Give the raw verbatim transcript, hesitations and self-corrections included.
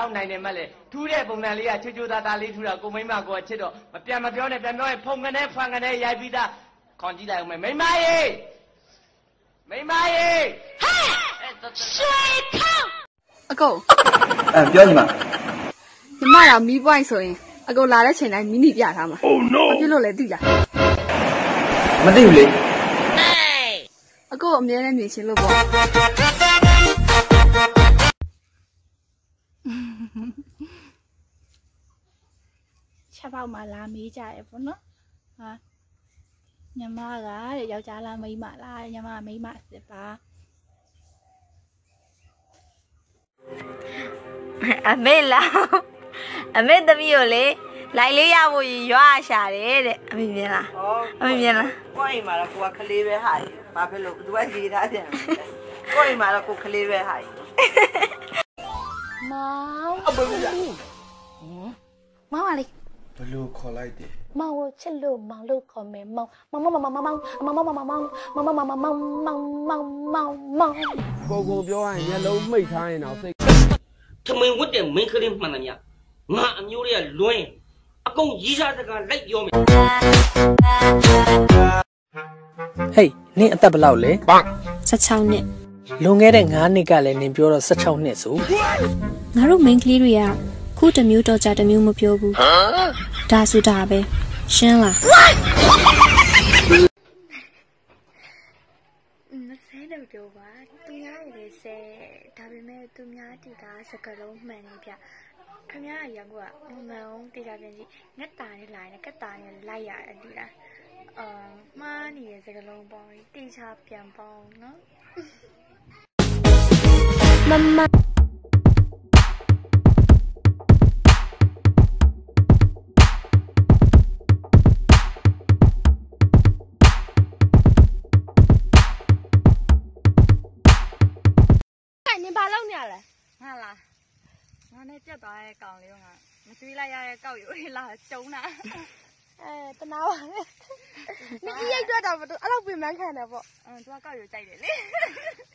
က်နိုင်တယ်မလဲထူးတဲ့ပုံစံလေးကချွတ်ချွတ်သားသားလေးထူတာကိုမိမကိုချစ်တော့မပြန်မပြောနဲ့ပြန်ပြောရင်ဖုန်ကနေဖန်ကနေရိုက်ပြီးသားခေါင်းကြည့်လိုက်အောင်မိမရေမိမရေဟဲ့ဆွေထောင်းအကိုအဲပြောညီမညီမကမီးပွိုင်းဆိုရင်အကိုလာတဲ့ချိန်တိုင်းမီနီပြထားမှာ Oh no ဘာဖြစ်လို့လဲသိလားမသိဘူးလေအကိုအမြဲတမ်းမြင်ရှင်လို့ပေါ့ချက်ပေါက်မှာလာမေးကြရပေါ့နော်ဟာညီမကတဲ့ယောက်ျားလားမိန်းမလားညီမကမိန်းမစစ်ပါအမေလားအမေသမီးကိုလေလိုက်လေးရဖို့ရွာရှာတယ်တဲ့အမေမြင်လားအမေမြင်လားကိုယ့်အိမ်မှာတော့ကိုကခလေးပဲဟာဘာဖြစ်လို့သူကရေးထားတယ်ကိုယ့်အိမ်မှာတော့ကိုခလေးပဲဟာမောင်အဘယ်လိုမောင်ပါလေဘယ်လိုခေါ်လိုက်တယ်မောင်ကိုချစ်လို့မောင်လို့ခေါ်မယ်မောင်မောင်မောင်မောင်မောင်မောင်မောင်မောင်မောင်မောင်မောင်မောင်မောင်မောင်မောင်မောင်မောင်ကိုကိုပြောရင်မျက်လုံးမိတ်ထားရင်တော့စိတ်ထမင်းဝတ်တဲ့မင်းကလေးမှန်တယ်မြငါအမျိုးတွေကလွင်းအကုန်ရီးစားတကလိုက်ပြောမယ်ဟေးနင်အသက်ဘယ်လောက်လဲဆယ့်ခြောက်နှစ်လွန်ခဲ့တဲ့ငါးနှစ်ကလည်းနင်ပြောတော့ဆယ့်ခြောက်နှစ်ဆိုငါတို့မိန်းကလေးတွေကခုတစ်မျိုးတော့ကြတစ်မျိုးမပြောဘူးဒါဆိုတာပဲရှင်းလားမဆဲတော့ပြောပါသူများရည်ဆဲဒါပေမဲ့သူများတီတာစကလုံးမှန်နေပြခမရရောက်ကမမှန်အောင်တေချာပြန်ကြည့်ငက်တာနဲ့လာရင်ကက်တာနဲ့လိုက်ရတယ်ဒီလားအာမှားနေတဲ့စကလုံးပေါင်းတေချာပြန်ပေါင်းနော်မမ你把老娘嘞？ ငါလားငါနဲ့ပြတ်သွားတဲ့ကောင်လေးကမကျွေးလိုက်ရတဲ့ကောက်ရိုးလာကျုံတာအဲတနာပါနဲ့你一ရိုက်တော့တော့အဲ့လိုပြင်မှန်းခံတယ်ပေါ့အင်းသူကကောက်ရိုးကြိုက်တယ်လေ